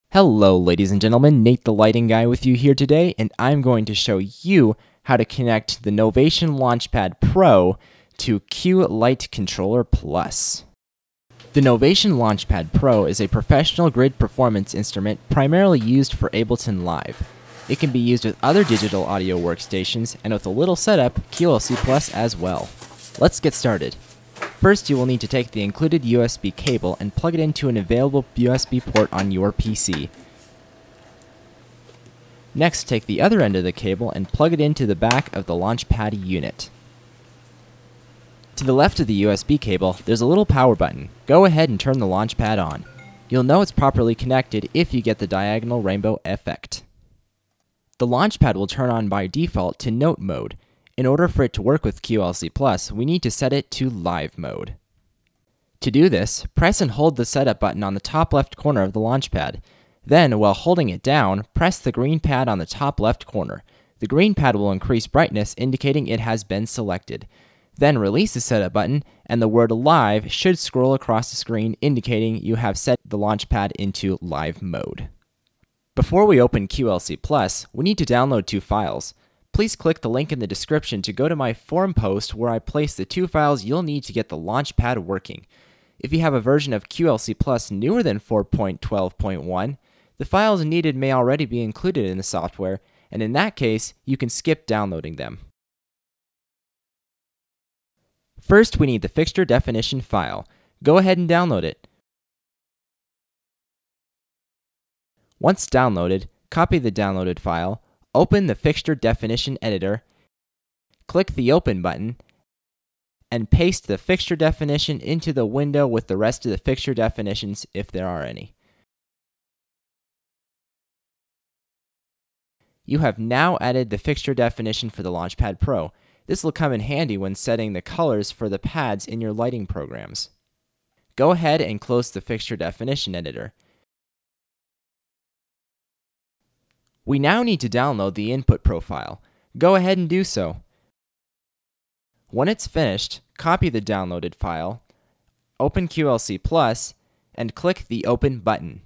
Hello ladies and gentlemen, Nate the Lighting Guy with you here today, and I'm going to show you how to connect the Novation Launchpad Pro to Q Light Controller Plus. The Novation Launchpad Pro is a professional grid performance instrument primarily used for Ableton Live. It can be used with other digital audio workstations and with a little setup, QLC Plus as well. Let's get started. First, you will need to take the included USB cable and plug it into an available USB port on your PC. Next, take the other end of the cable and plug it into the back of the Launchpad unit. To the left of the USB cable, there's a little power button. Go ahead and turn the Launchpad on. You'll know it's properly connected if you get the diagonal rainbow effect. The Launchpad will turn on by default to Note mode. In order for it to work with QLC Plus, we need to set it to Live mode. To do this, press and hold the Setup button on the top left corner of the Launchpad. Then, while holding it down, press the green pad on the top left corner. The green pad will increase brightness, indicating it has been selected. Then release the Setup button, and the word Live should scroll across the screen, indicating you have set the Launchpad into Live mode. Before we open QLC Plus, we need to download two files. Please click the link in the description to go to my forum post where I place the two files you'll need to get the Launchpad working. If you have a version of QLC Plus newer than 4.12.1, the files needed may already be included in the software, and in that case, you can skip downloading them. First, we need the fixture definition file. Go ahead and download it. Once downloaded, copy the downloaded file, open the fixture definition editor, click the Open button, and paste the fixture definition into the window with the rest of the fixture definitions if there are any. You have now added the fixture definition for the Launchpad Pro. This will come in handy when setting the colors for the pads in your lighting programs. Go ahead and close the fixture definition editor. We now need to download the input profile. Go ahead and do so. When it's finished, copy the downloaded file, open QLC Plus, and click the Open button.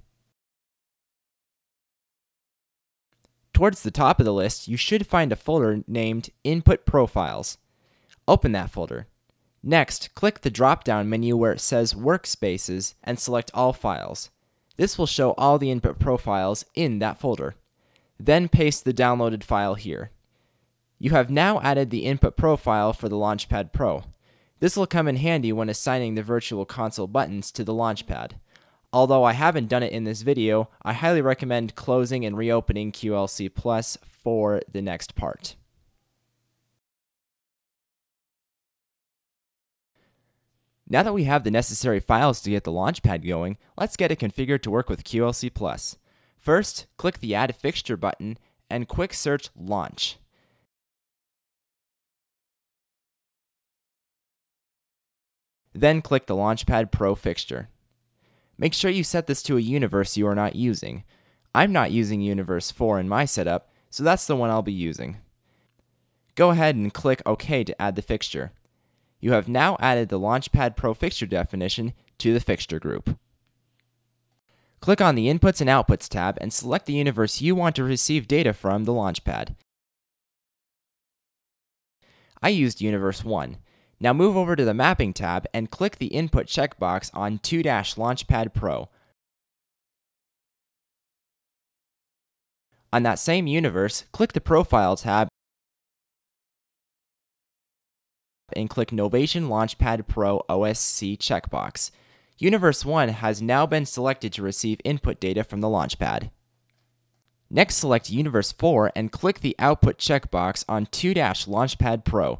Towards the top of the list, you should find a folder named Input Profiles. Open that folder. Next, click the drop-down menu where it says Workspaces and select All Files. This will show all the input profiles in that folder. Then paste the downloaded file here. You have now added the input profile for the Launchpad Pro. This will come in handy when assigning the Virtual Console buttons to the Launchpad. Although I haven't done it in this video, I highly recommend closing and reopening QLC Plus for the next part. Now that we have the necessary files to get the Launchpad going, let's get it configured to work with QLC Plus. First, click the Add Fixture button and quick search Launch. Then click the Launchpad Pro fixture. Make sure you set this to a universe you are not using. I'm not using Universe 4 in my setup, so that's the one I'll be using. Go ahead and click OK to add the fixture. You have now added the Launchpad Pro fixture definition to the fixture group. Click on the Inputs and Outputs tab and select the universe you want to receive data from the Launchpad. I used Universe 1. Now move over to the Mapping tab and click the Input checkbox on 2-Launchpad Pro. On that same universe, click the Profile tab and click Novation Launchpad Pro OSC checkbox. Universe 1 has now been selected to receive input data from the Launchpad. Next, select Universe 4 and click the Output checkbox on 2-Launchpad Pro.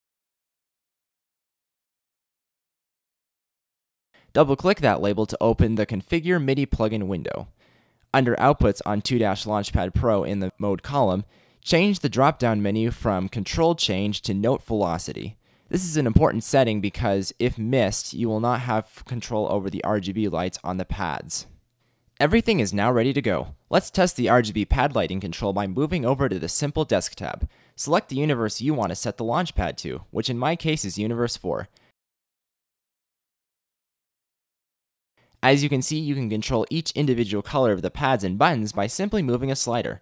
Double-click that label to open the Configure MIDI plugin window. Under Outputs on 2-Launchpad Pro in the Mode column, change the drop-down menu from Control Change to Note Velocity. This is an important setting because, if missed, you will not have control over the RGB lights on the pads. Everything is now ready to go. Let's test the RGB pad lighting control by moving over to the Simple Desk tab. Select the universe you want to set the Launchpad to, which in my case is Universe 4. As you can see, you can control each individual color of the pads and buttons by simply moving a slider.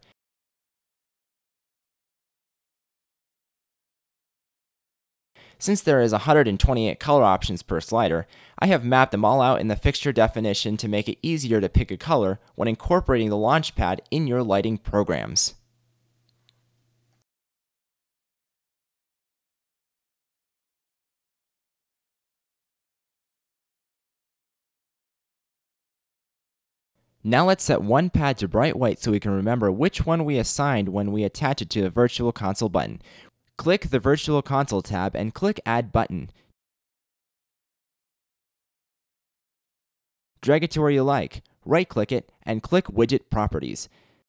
Since there is 128 color options per slider, I have mapped them all out in the fixture definition to make it easier to pick a color when incorporating the Launchpad in your lighting programs. Now let's set one pad to bright white so we can remember which one we assigned when we attach it to the Virtual Console button. Click the Virtual Console tab and click Add Button. Drag it to where you like, right-click it, and click Widget Properties.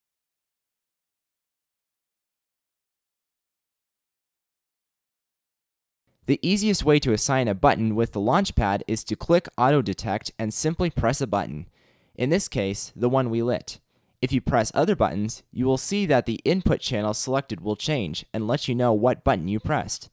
The easiest way to assign a button with the Launchpad is to click Auto Detect and simply press a button. In this case, the one we lit. If you press other buttons, you will see that the input channel selected will change and let you know what button you pressed.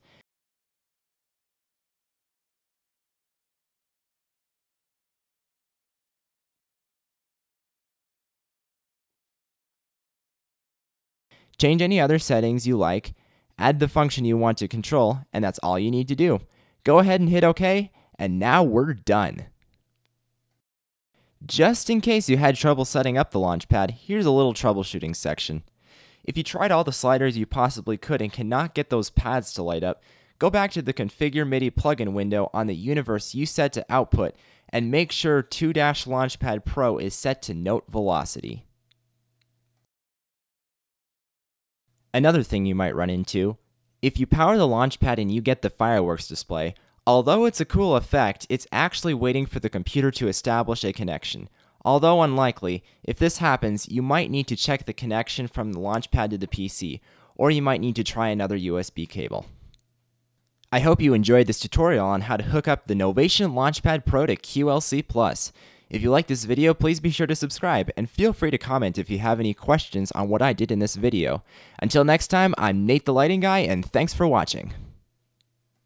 Change any other settings you like, add the function you want to control, and that's all you need to do. Go ahead and hit OK, and now we're done. Just in case you had trouble setting up the Launchpad, here's a little troubleshooting section. If you tried all the sliders you possibly could and cannot get those pads to light up, go back to the Configure MIDI plugin window on the universe you set to output and make sure 2-Launchpad Pro is set to note velocity. Another thing you might run into, if you power the Launchpad and you get the fireworks display, although it's a cool effect, it's actually waiting for the computer to establish a connection. Although unlikely, if this happens, you might need to check the connection from the Launchpad to the PC, or you might need to try another USB cable. I hope you enjoyed this tutorial on how to hook up the Novation Launchpad Pro to QLC+. If you like this video, please be sure to subscribe, and feel free to comment if you have any questions on what I did in this video. Until next time, I'm Nate the Lighting Guy, and thanks for watching.